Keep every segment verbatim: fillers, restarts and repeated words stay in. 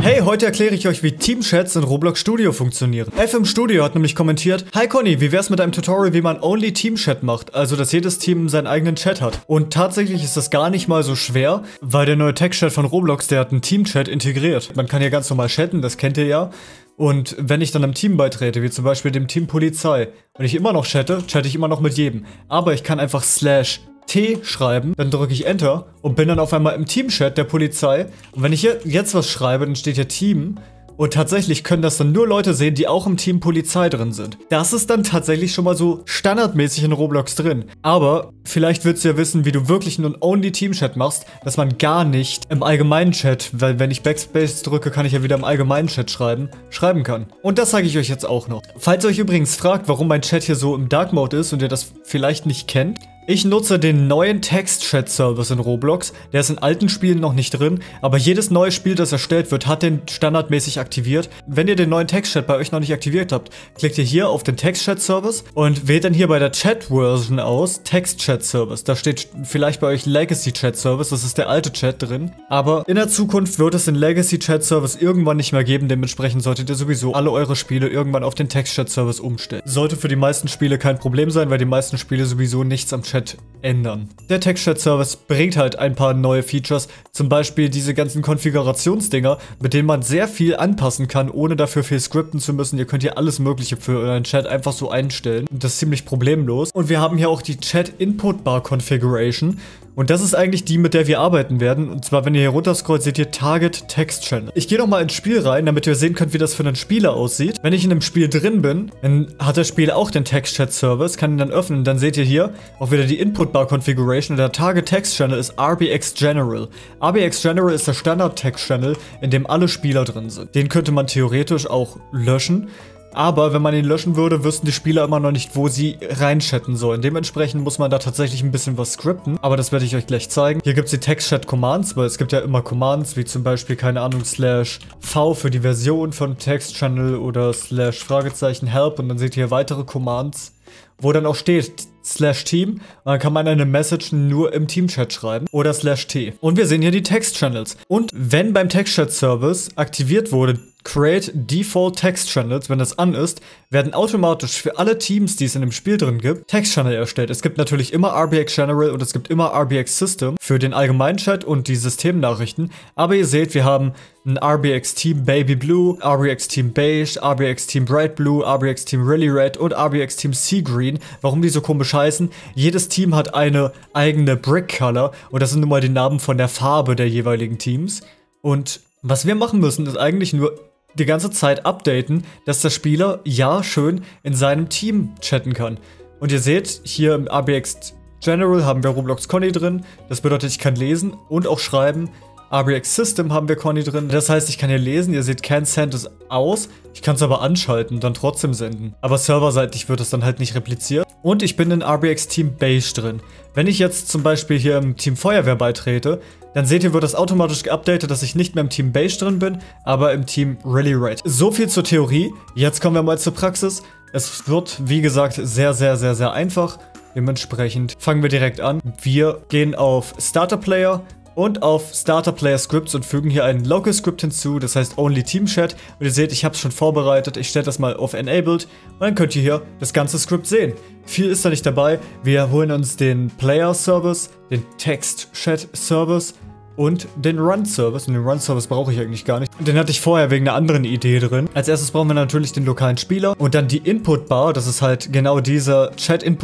Hey, heute erkläre ich euch, wie Teamchats in Roblox Studio funktionieren. F im Studio hat nämlich kommentiert: Hi Conny, wie wär's mit einem Tutorial, wie man Only Teamchat macht? Also, dass jedes Team seinen eigenen Chat hat. Und tatsächlich ist das gar nicht mal so schwer, weil der neue Textchat von Roblox, der hat einen Teamchat integriert. Man kann hier ganz normal chatten, das kennt ihr ja. Und wenn ich dann einem Team beitrete, wie zum Beispiel dem Team Polizei, und ich immer noch chatte, chatte ich immer noch mit jedem. Aber ich kann einfach slash T schreiben, dann drücke ich Enter und bin dann auf einmal im Teamchat der Polizei. Und wenn ich hier jetzt was schreibe, dann steht hier Team. Und tatsächlich können das dann nur Leute sehen, die auch im Team Polizei drin sind. Das ist dann tatsächlich schon mal so standardmäßig in Roblox drin. Aber vielleicht willst du ja wissen, wie du wirklich einen Only-Team-Chat machst, dass man gar nicht im allgemeinen Chat, weil wenn ich Backspace drücke, kann ich ja wieder im allgemeinen Chat schreiben, schreiben kann. Und das zeige ich euch jetzt auch noch. Falls ihr euch übrigens fragt, warum mein Chat hier so im Dark Mode ist und ihr das vielleicht nicht kennt, ich nutze den neuen Text-Chat-Service in Roblox. Der ist in alten Spielen noch nicht drin, aber jedes neue Spiel, das erstellt wird, hat den standardmäßig aktiviert. Wenn ihr den neuen Text-Chat bei euch noch nicht aktiviert habt, klickt ihr hier auf den Text-Chat-Service und wählt dann hier bei der Chat-Version aus Text-Chat-Service. Da steht vielleicht bei euch Legacy-Chat-Service, das ist der alte Chat drin. Aber in der Zukunft wird es den Legacy-Chat-Service irgendwann nicht mehr geben. Dementsprechend solltet ihr sowieso alle eure Spiele irgendwann auf den Text-Chat-Service umstellen. Sollte für die meisten Spiele kein Problem sein, weil die meisten Spiele sowieso nichts am Chat ändern. Der Text-Chat-Service bringt halt ein paar neue Features, zum Beispiel diese ganzen Konfigurationsdinger, mit denen man sehr viel anpassen kann, ohne dafür viel skripten zu müssen. Ihr könnt hier alles mögliche für euren Chat einfach so einstellen. Und das ist ziemlich problemlos. Und wir haben hier auch die Chat-Input-Bar-Configuration. Und das ist eigentlich die, mit der wir arbeiten werden. Und zwar, wenn ihr hier runterscrollt, seht ihr Target Text Channel. Ich gehe nochmal ins Spiel rein, damit ihr sehen könnt, wie das für einen Spieler aussieht. Wenn ich in einem Spiel drin bin, dann hat das Spiel auch den Text Chat Service, kann ihn dann öffnen. Dann seht ihr hier auch wieder die Input Bar Configuration. Und der Target Text Channel ist R B X General. R B X General ist der Standard Text Channel, in dem alle Spieler drin sind. Den könnte man theoretisch auch löschen. Aber wenn man ihn löschen würde, wüssten die Spieler immer noch nicht, wo sie reinchatten sollen. Dementsprechend muss man da tatsächlich ein bisschen was skripten. Aber das werde ich euch gleich zeigen. Hier gibt es die Text-Chat-Commands, weil es gibt ja immer Commands, wie zum Beispiel, keine Ahnung, slash V für die Version von Text-Channel oder slash Fragezeichen Help. Und dann seht ihr hier weitere Commands, wo dann auch steht slash Team. Und dann kann man eine Message nur im Team-Chat schreiben oder slash T. Und wir sehen hier die Text-Channels. Und wenn beim Text-Chat-Service aktiviert wurde, Create Default Text Channels, wenn das an ist, werden automatisch für alle Teams, die es in dem Spiel drin gibt, Text Channel erstellt. Es gibt natürlich immer R B X General und es gibt immer R B X System für den allgemeinen Chat und die Systemnachrichten. Aber ihr seht, wir haben ein R B X Team Baby Blue, R B X Team Beige, R B X Team Bright Blue, R B X Team Really Red und R B X Team Sea Green. Warum die so komisch heißen? Jedes Team hat eine eigene Brick Color und das sind nun mal die Namen von der Farbe der jeweiligen Teams. Und was wir machen müssen, ist eigentlich nur die ganze Zeit updaten, dass der Spieler ja schön in seinem Team chatten kann. Und ihr seht, hier im R B X General haben wir Roblox Conny drin. Das bedeutet, ich kann lesen und auch schreiben. R B X System haben wir Conny drin. Das heißt, ich kann hier lesen. Ihr seht, Can Send ist aus. Ich kann es aber anschalten und dann trotzdem senden. Aber serverseitig wird es dann halt nicht repliziert. Und ich bin in R B X Team Beige drin. Wenn ich jetzt zum Beispiel hier im Team Feuerwehr beitrete, dann seht ihr, wird das automatisch geupdatet, dass ich nicht mehr im Team Beige drin bin, aber im Team Really Red. So viel zur Theorie. Jetzt kommen wir mal zur Praxis. Es wird, wie gesagt, sehr, sehr, sehr, sehr einfach. Dementsprechend fangen wir direkt an. Wir gehen auf Starter Player und auf Starter Player Scripts und fügen hier ein Local Script hinzu, das heißt Only Team Chat. Und ihr seht, ich habe es schon vorbereitet. Ich stelle das mal auf Enabled und dann könnt ihr hier das ganze Skript sehen. Viel ist da nicht dabei. Wir holen uns den Player Service, den Text Chat Service und den Run-Service. Und den Run-Service brauche ich eigentlich gar nicht. Und den hatte ich vorher wegen einer anderen Idee drin. Als erstes brauchen wir natürlich den lokalen Spieler. Und dann die Input-Bar. Das ist halt genau dieser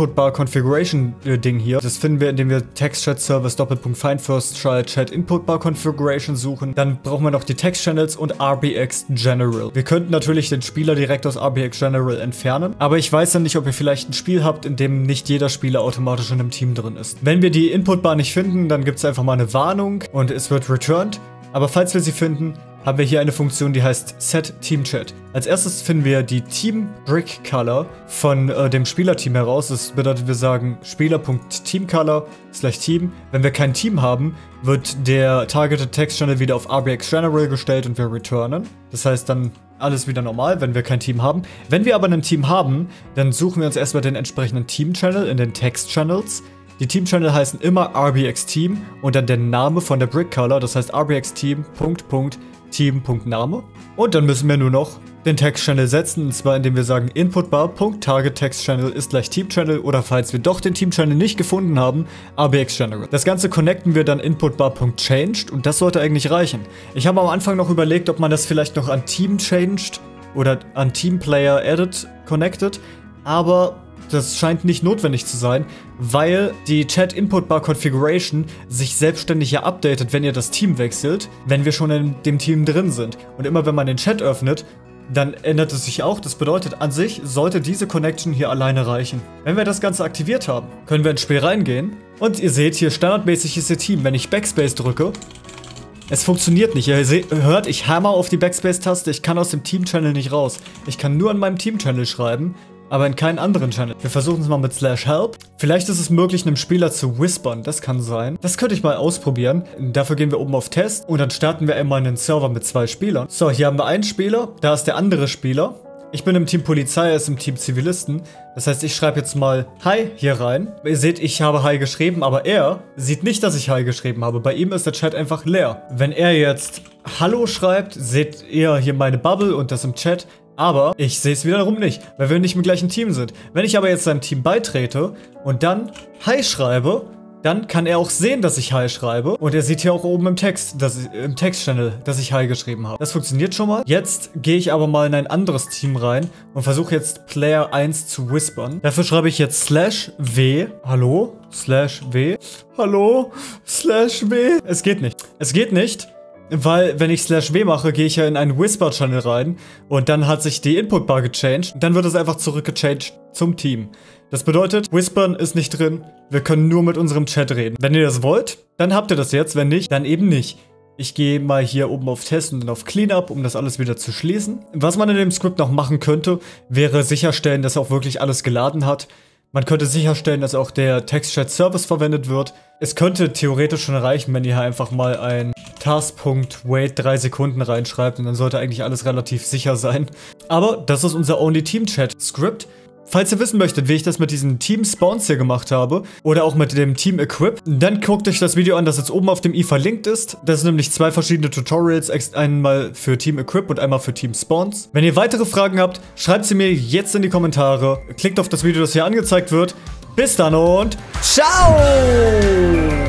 Chat-Input-Bar-Configuration-Ding hier. Das finden wir, indem wir Text-Chat-Service Doppelpunkt Find First Try Chat-Input-Bar-Configuration suchen. Dann brauchen wir noch die Text-Channels und R B X General. Wir könnten natürlich den Spieler direkt aus R B X General entfernen. Aber ich weiß dann nicht, ob ihr vielleicht ein Spiel habt, in dem nicht jeder Spieler automatisch in einem Team drin ist. Wenn wir die Input-Bar nicht finden, dann gibt es einfach mal eine Warnung. Und es wird returned. Aber falls wir sie finden, haben wir hier eine Funktion, die heißt Set Team Chat. Als erstes finden wir die Team Brick Color von äh, dem Spielerteam heraus. Das bedeutet, wir sagen Spieler.TeamColor slash Team. Wenn wir kein Team haben, wird der Targeted Text Channel wieder auf R B X General gestellt und wir returnen. Das heißt dann alles wieder normal, wenn wir kein Team haben. Wenn wir aber ein Team haben, dann suchen wir uns erstmal den entsprechenden Team Channel in den Text Channels. Die Team-Channel heißen immer R B X Team und dann der Name von der Brick Color, das heißt R B X Team, Punkt, Punkt, Team.name. Und dann müssen wir nur noch den Text-Channel setzen, und zwar indem wir sagen inputbar.target-text-channel ist gleich Team-Channel, oder falls wir doch den Team-Channel nicht gefunden haben, A B X-General. Das Ganze connecten wir dann inputbar.changed und das sollte eigentlich reichen. Ich habe am Anfang noch überlegt, ob man das vielleicht noch an Team-Changed oder an Team-Player-Edit connected, aber das scheint nicht notwendig zu sein, weil die Chat-Input-Bar-Configuration sich selbstständig ja updatet, wenn ihr das Team wechselt, wenn wir schon in dem Team drin sind. Und immer wenn man den Chat öffnet, dann ändert es sich auch. Das bedeutet, an sich sollte diese Connection hier alleine reichen. Wenn wir das Ganze aktiviert haben, können wir ins Spiel reingehen. Und ihr seht hier, standardmäßig ist ihr Team. Wenn ich Backspace drücke, es funktioniert nicht. Ihr seht, hört, ich hammer auf die Backspace-Taste. Ich kann aus dem Team-Channel nicht raus. Ich kann nur an meinem Team-Channel schreiben, aber in keinen anderen Channel. Wir versuchen es mal mit slash help. Vielleicht ist es möglich, einem Spieler zu whispern. Das kann sein. Das könnte ich mal ausprobieren. Dafür gehen wir oben auf Test und dann starten wir einmal einen Server mit zwei Spielern. So, hier haben wir einen Spieler. Da ist der andere Spieler. Ich bin im Team Polizei, er ist im Team Zivilisten. Das heißt, ich schreibe jetzt mal Hi hier rein. Ihr seht, ich habe Hi geschrieben, aber er sieht nicht, dass ich Hi geschrieben habe. Bei ihm ist der Chat einfach leer. Wenn er jetzt Hallo schreibt, seht ihr hier meine Bubble und das im Chat. Aber ich sehe es wiederum nicht, weil wir nicht im gleichen Team sind. Wenn ich aber jetzt seinem Team beitrete und dann Hi schreibe, dann kann er auch sehen, dass ich Hi schreibe. Und er sieht hier auch oben im Text, dass ich, im Text-Channel, dass ich Hi geschrieben habe. Das funktioniert schon mal. Jetzt gehe ich aber mal in ein anderes Team rein und versuche jetzt Player eins zu whispern. Dafür schreibe ich jetzt slash w. Hallo? Slash w. Hallo? Slash w. Es geht nicht. Es geht nicht. Weil, wenn ich slash w mache, gehe ich ja in einen Whisper-Channel rein und dann hat sich die Input-Bar gechanged und dann wird es einfach zurückgechanged zum Team. Das bedeutet, Whispern ist nicht drin, wir können nur mit unserem Chat reden. Wenn ihr das wollt, dann habt ihr das jetzt, wenn nicht, dann eben nicht. Ich gehe mal hier oben auf Test und dann auf Cleanup, um das alles wieder zu schließen. Was man in dem Skript noch machen könnte, wäre sicherstellen, dass er auch wirklich alles geladen hat. Man könnte sicherstellen, dass auch der Text-Chat-Service verwendet wird. Es könnte theoretisch schon reichen, wenn ihr hier einfach mal ein Task.wait drei Sekunden reinschreibt und dann sollte eigentlich alles relativ sicher sein. Aber das ist unser Only-Team-Chat-Script. Falls ihr wissen möchtet, wie ich das mit diesen Team-Spawns hier gemacht habe oder auch mit dem Team-Equip, dann guckt euch das Video an, das jetzt oben auf dem i verlinkt ist. Das sind nämlich zwei verschiedene Tutorials, einmal für Team-Equip und einmal für Team-Spawns. Wenn ihr weitere Fragen habt, schreibt sie mir jetzt in die Kommentare. Klickt auf das Video, das hier angezeigt wird. Bis dann und ciao!